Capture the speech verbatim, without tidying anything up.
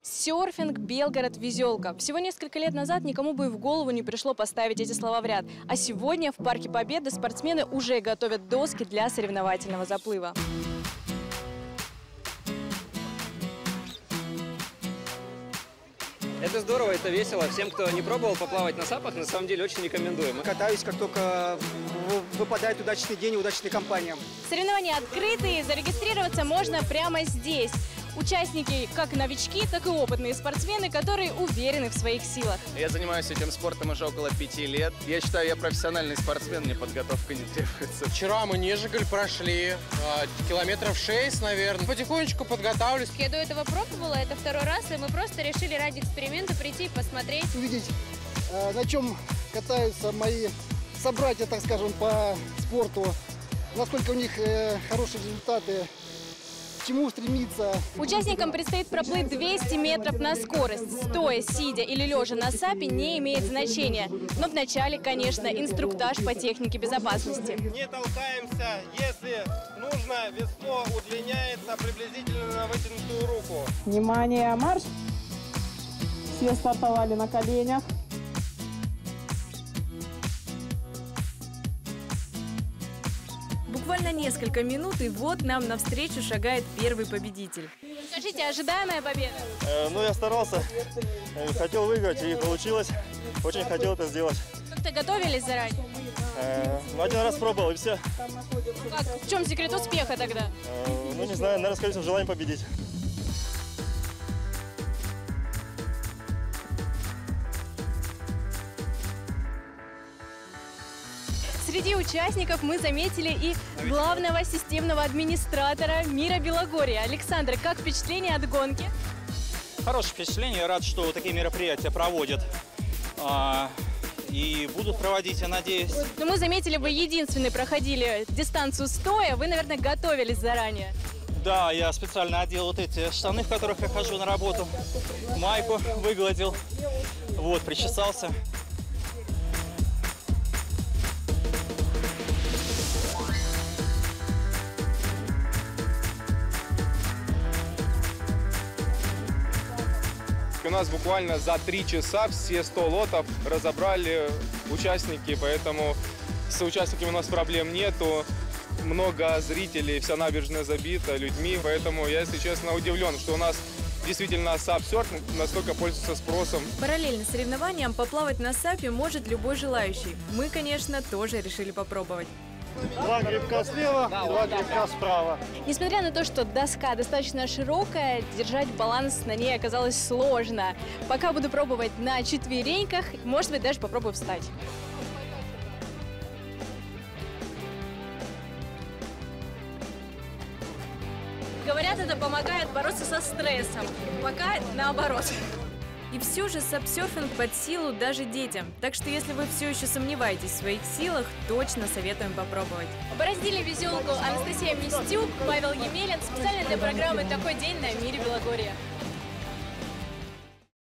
Серфинг, Белгород, везелка. Всего несколько лет назад никому бы и в голову не пришло поставить эти слова в ряд. А сегодня в Парке Победы спортсмены уже готовят доски для соревновательного заплыва. Это здорово, это весело. Всем, кто не пробовал поплавать на сапах, на самом деле очень рекомендуем. Катаюсь, как только выпадает удачный день и удачная компания. Соревнования открытые, зарегистрироваться можно прямо здесь. Участники как новички, так и опытные спортсмены, которые уверены в своих силах. Я занимаюсь этим спортом уже около пяти лет. Я считаю, я профессиональный спортсмен, мне подготовка не требуется. Вчера мы Нежиголь прошли, километров шесть, наверное. Потихонечку подготавливались. Я до этого пробовала, это второй раз, и мы просто решили ради эксперимента прийти и посмотреть. Увидеть, на чем катаются мои собратья, так скажем, по спорту, насколько у них хорошие результаты. К чему стремиться. Участникам предстоит проплыть двести метров на скорость. Стоя, сидя или лежа на сапе не имеет значения. Но вначале, конечно, инструктаж по технике безопасности. Не толкаемся, если нужно, весло удлиняется приблизительно на вытянутую руку. Внимание, марш! Все стартовали на коленях. Буквально несколько минут, и вот нам навстречу шагает первый победитель. Скажите, ожидаемая победа? Э, ну, я старался, э, хотел выиграть, и получилось. Очень хотел это сделать. Как-то готовились заранее? Э, ну, один раз пробовал, и все. Как? В чем секрет успеха тогда? Э, ну, не знаю, наверное, скорее всего, желание победить. Среди участников мы заметили и главного системного администратора мира Белогорья. Александр, как впечатление от гонки? Хорошее впечатление. Я рад, что такие мероприятия проводят. А, и будут проводить, я надеюсь. Но мы заметили, вы единственные проходили дистанцию стоя. Вы, наверное, готовились заранее. Да, я специально одел вот эти штаны, в которых я хожу на работу. Майку выгладил. Вот, причесался. У нас буквально за три часа все сто лотов разобрали участники, поэтому с участниками у нас проблем нету. Много зрителей, вся набережная забита людьми, поэтому я, если честно, удивлен, что у нас действительно сап-серфинг настолько пользуется спросом. Параллельно соревнованиям поплавать на сапе может любой желающий. Мы, конечно, тоже решили попробовать. Два грибка слева, да, два грибка справа. Несмотря на то, что доска достаточно широкая, держать баланс на ней оказалось сложно. Пока буду пробовать на четвереньках, может быть, даже попробую встать. Говорят, это помогает бороться со стрессом. Пока наоборот. И все же сапсерфинг под силу даже детям. Так что если вы все еще сомневаетесь в своих силах, точно советуем попробовать. Бороздили везелку Анастасия Мистюк, Павел Емелин. Специально для программы «Такой день» на Мире Белогорья.